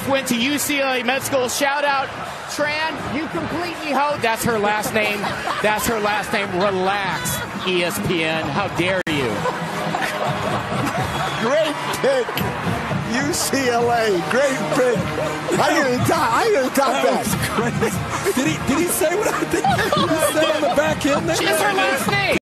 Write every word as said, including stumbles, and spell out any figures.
wife went to U C L A Med School. Shout out, Tran, you complete me hoe. That's her last name. That's her last name. Relax, E S P N. How dare you? Great pick. U C L A. Great pick. I didn't top, I didn't top that. that. Did he, did he say what I think? Did he say on the back end there? That's her last name.